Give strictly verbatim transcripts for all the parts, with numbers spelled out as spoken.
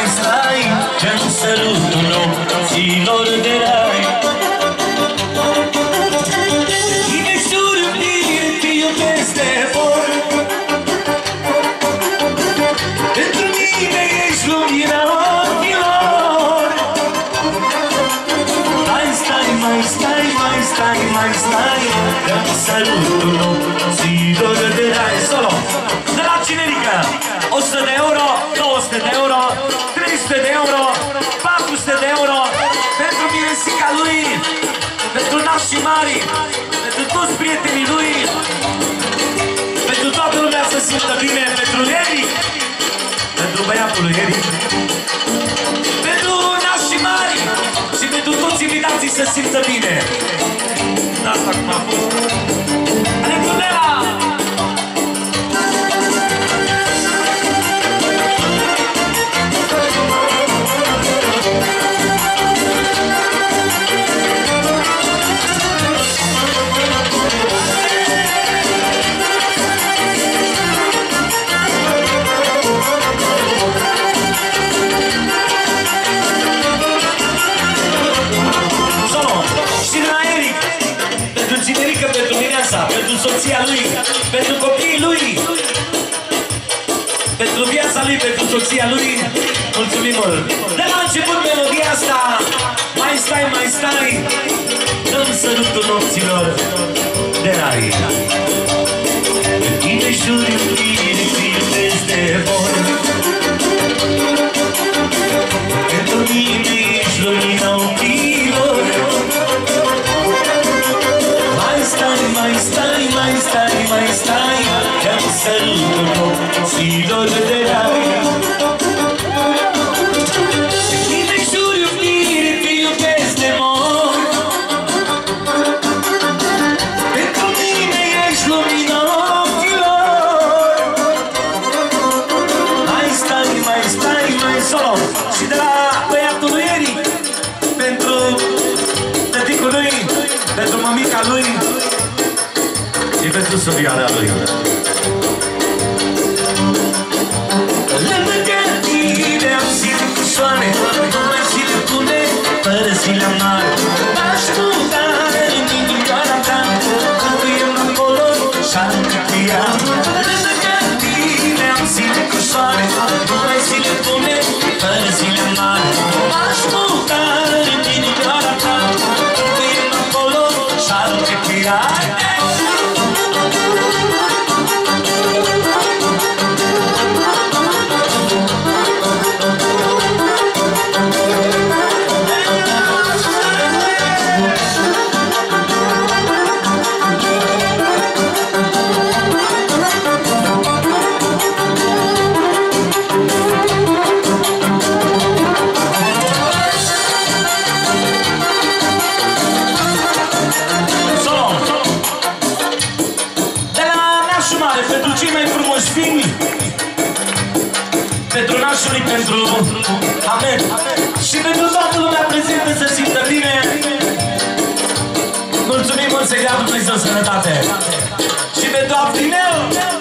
mai stai, ce-mi sărutul nopților de rai. Cine șurubire te iubesc de vor, pentru mine ești lumina ochilor. Mai stai, mai stai, mai stai, mai stai, ce-mi sărutul nopților de rai. Solo! De la Cinerica, o sută de euro, două sute de euro, trei sute de euro, patru sute de euro, pentru miresica lui, pentru nașii mari, pentru toți prietenii lui, pentru toată lumea să simtă bine, pentru Eric, pentru băiatul lui Eric, pentru nașii mari și pentru toți invitații să simtă bine. Asta cum a fost. Anecdotela! Pentru soția lui, pentru copiii lui, pentru viața lui, pentru soția lui, mulțumim mult! De la început melodia asta, mai stai, mai stai, dăm sărutul nopților de rai. În tine jur iubire, te iubesc de vor, pentru mine ești lumina ochilor. Mai stai, mai stai, mai stai, mai stai, că-mi sărutul nopților de rai. De tine jur iubire, te iubesc de mor, pentru mine ești lumina ochilor. Mai stai, mai stai, mai solo. Și de la băiatul lui Eric, pentru tăticul lui, pentru mămica lui și pentru surioara lui. Lângă tine am zile cu soare, numai zile bune, fără zile mari. Aș putea în inimioara ta, când ești acolo și-am câtia. Lângă tine am zile cu soare, numai zile bune, fără zile mari. Aș putea în inimioara ta, când ești acolo și-am câtia. Pentru nașului, pentru Amen. Și pentru toată lumea prezentă să simtă bine. Mulțumim mult, să-i dea Dumnezeu sănătate. Și pentru Abdinel.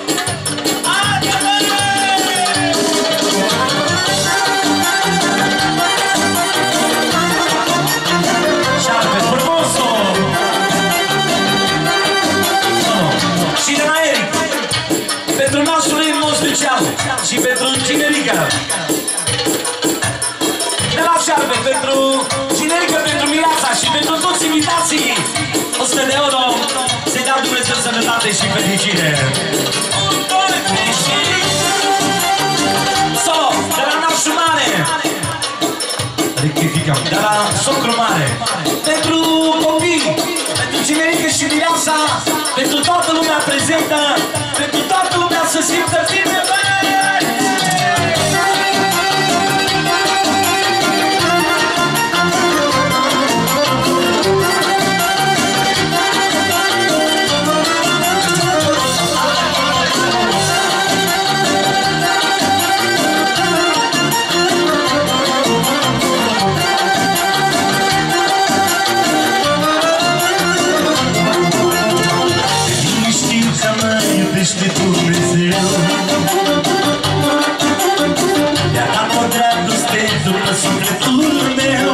Șarpe frumosul. Și de la Eric. Pentru nașul lui în mod special. Și pentru Cinerica. De la Șarpe, pentru Cinerica, pentru Mireasa și pentru toți invitații. o sută de euro. Să-i dea Dumnezeu sănătate și fericire. Solo, de la nașul mare. Rectificăm. De la socru mare. Pentru copii, pentru Cinerica și Mireasa, pentru toată lumea prezentă, pentru toată lumea să simtă bine. Dumnezeu, i-a dat o dragoste pentru pe sufletul meu.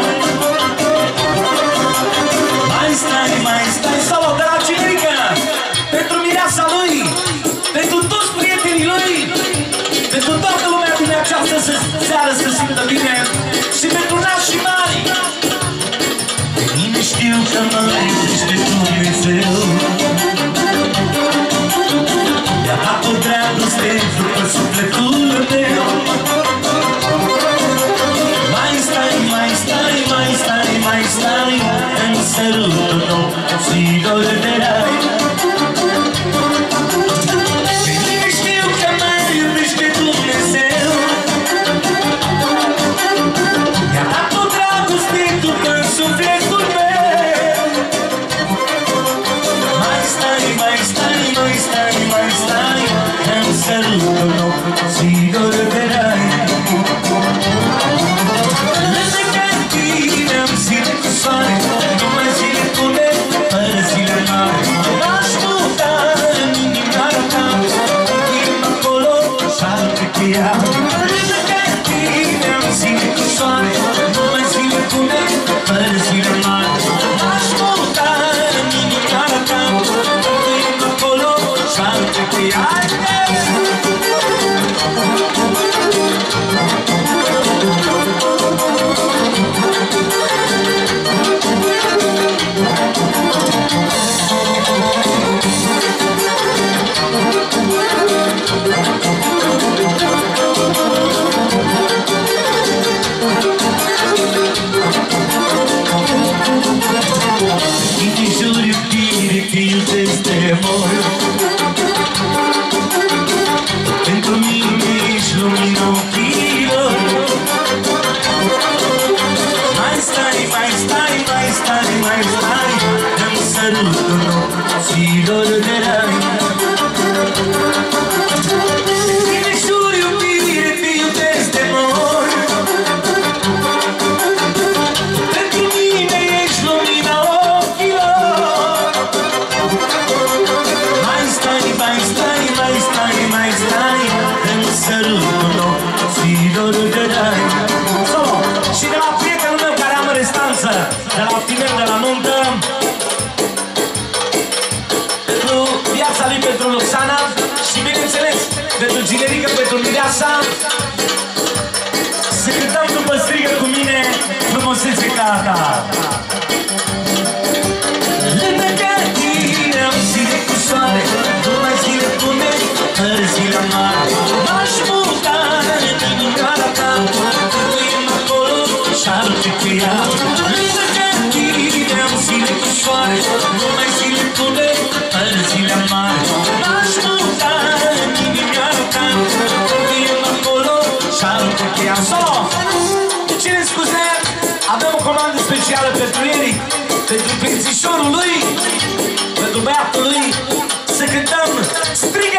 Mai stai, mai stai, solo de la Cinerica, pentru mireasa lui, pentru toți prietenii lui, pentru toată lumea din această seară să simtă bine și pentru nașii mari. Mine știu că mă iubește Dumnezeu, mi-a dat o dragoste după sufletul meu. Mai stai, mai stai, mai stai, mai stai, în sărutul nopții dor de rai. Mine știu că mă iubește Dumnezeu, mi-a dat o dragoste după sufletul meu. Mai stai, mai stai, mai stai, mai stai, în sărutul nopții dor de rai. Lângă tine am zile cu soare, numai zile bune, fără zile mari. N-aș putea în inima ta, inima acolo și-ar pichea. Lângă tine am zile cu soare, numai zile bune, fără zile mari. N-aș putea în inima ta, inima acolo și-ar pichea. Pentru mine ești lumina ochilor. Mai stai, mai stai, mai stai, mai stai, în sărutul nopților de rai. Tine jur iubire, te iubesc de mor. Pentru mine ești lumina ochilor. Mai stai, mai stai, mai stai, mai stai, în sărutul nopților de rai. Solo! Și de la prietenul meu care am în restanță, de la tineri de la nuntă, pentru viața lui, pentru Roxana și, bineînțeles, pentru Cinerica, pentru mireasa, să cântăm după strigă cu mine frumusețe ca a ta. Lângă tine am zile cu soare, numai zile bune, fără zile mari. M-aș muta în inima ta, inima acolo și-ar pichea. Lângă tine am zile cu soare, numai zile bune, fără zile mari. M-aș muta în inima ta, inima acolo și-ar pichea. Solo! Cine scuze, avem o comandă specială pentru Eric, pentru prințișorul lui, pentru băiatul lui, să cântăm Strigă